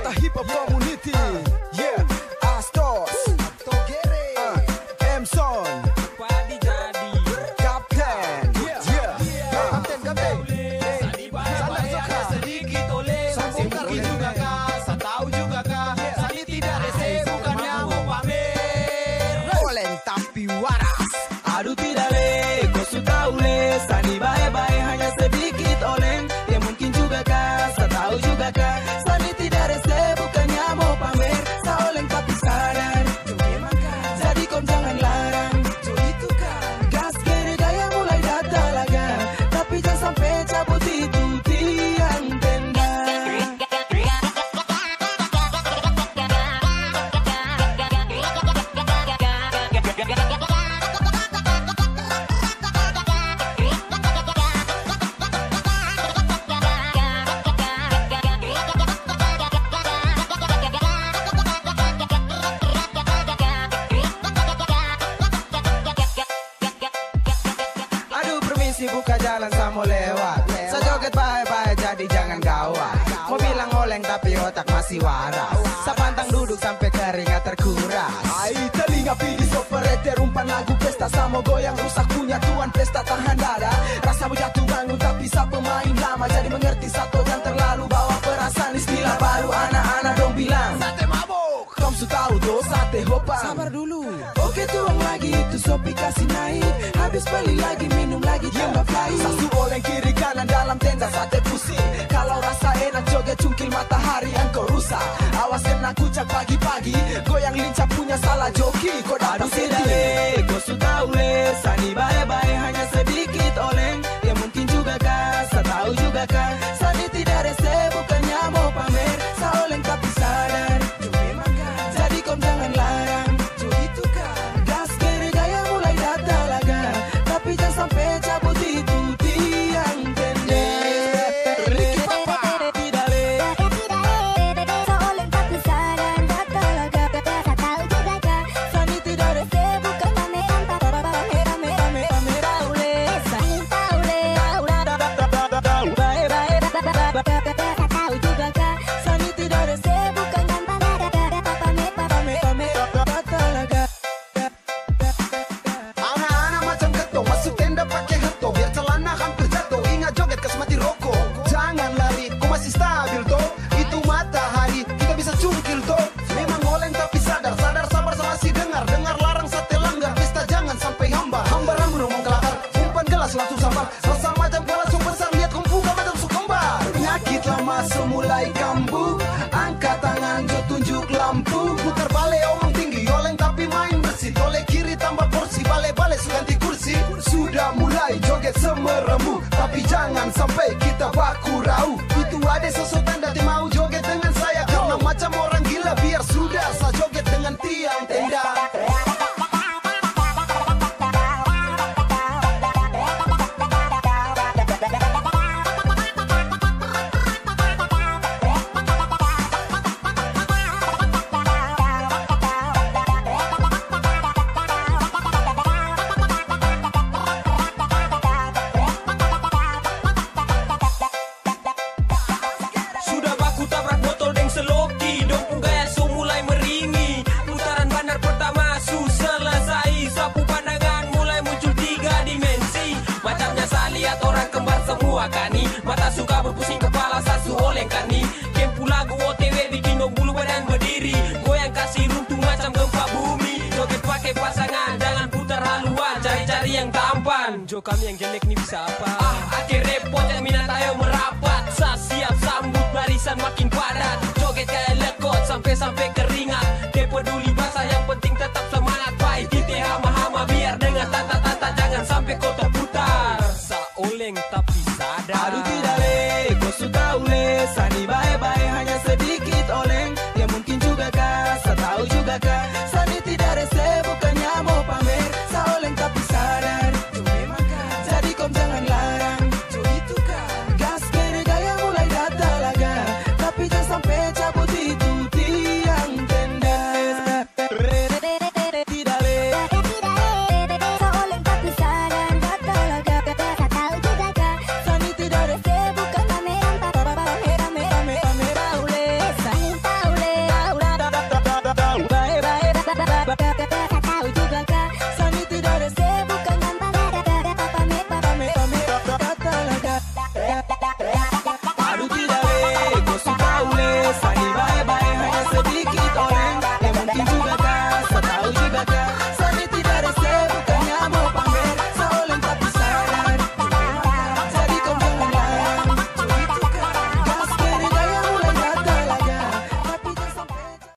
the hip hop community. Yeah, Astos, Emson, Kapten. Yeah, Kapten. Salah suka sedikit oleh, sedikit juga kah? Saya tahu juga kah? Sani tidak rese, bukannya mau pamer. Oleng tapi waras. Aduh tidak le, kau suka ule. Sani baik-baik hanya sedikit oleng. Ya mungkin juga kah? Saya tahu juga kah? Sani tidak rese, bukannya mau pamer. Saya oleng tapi sadar. Jadi kau jangan larang. Itu kan gas kiri gaya mulai datang laga. Tapi jangan sampai cabut itu tiang tenda. Aduh permisi buka jalan saya mau lewat. Saya joget baik-baik jadi jangan gawat. Mau bilang oleng tapi otak masih waras. Saya pantang duduk sampai keringat terkuras. Ai telinga pidis operator umpan lagu pesta. Sama goyang rusak punya tuan pesta tahan dada. Rasa mau jatuh bangun tapi sa pemain lama. Jadi mengerti satu dan terlalu bawa perasaan. Istilah baru anak-anak dong bilang sate mabok. Kamu sudah tahu tuh sate hopang. Sabar dulu. Oke tuang lagi itu sopi kasih naik. Habis beli lagi minum lagi tambah fly. Satu oleng kiri kanan dalam tenda sate pusing. Kalau rasa enak joget cungkil matahari engkau rusak. Awas kena kucak pagi-pagi. Goyang lincah punya salah joki. Kau datang tidak sedih. le, kau sudah ule. Sani baik-baik hanya sedikit oleng. Ya mungkin juga kah, saya tahu juga kah. Sani tidak rese, bukannya mau pamer. Saya oleng tapi sadar. Jadi kau jangan larang. Itu kan Gas kiri gaya mulai datang laga. Tapi jangan sampai cabut itu tiang tenda. Ricky Papa. Tidak le. Seoleng tapi sadar datang laga. Saya tahu juga kah? Sani tidak rese, bukan Pameran pamer ule. Sani tahu le. Baik-baik. Saya tahu juga kah? Sani tidak rese, Bukan gampang pamer. pamer datang laga. Anak-anak macam keto masuk tenda pakai heto. Biar celana hampir jatuh. Ingat joget kas mati rokok. Jangan lari, kau masih stabil toh. Itu matahari, kita bisa cungkil toh. Memang oleng tapi sadar, sadar sabar sama si dengar. Dengar larang sate langgar, pesta jangan sampai hambar. Hambar rambut ngomong kelakar, umpan gelas langsung sabar. Rasa macam bola super besar, lihat kau buka macam sukembar. Penyakit lama semulai kambuh. Angkat tangan, jo tunjuk lampu. Putar balik omong tinggi, oleng tapi main bersih. Toleh kiri tambah porsi, balik-balik ganti kursi. Sudah mulai joget semeremu, tapi jangan sampai kita baku rau. Itu ada sosok tanda dia mau joget dengan saya. Karena macam orang gila, biar sudah saya joget dengan tiang tenda. Sudah baku tabrak botol deng seloki. Dong gaya so mulai meringi. Putaran bandar pertama su selesai. Sapu pandangan mulai muncul 3 dimensi. Macamnya saya lihat orang kembar semua kani. Mata suka berpusing kepala sasu oleng kani. Kempu lagu OTW bikin dong bulu badan berdiri. Goyang kasih runtuh macam gempa bumi. Joget pakai pasangan jangan putar haluan. Cari-cari yang tampan. Jo kami yang jelek nih bisa apa? Akhir repot yang minat ayo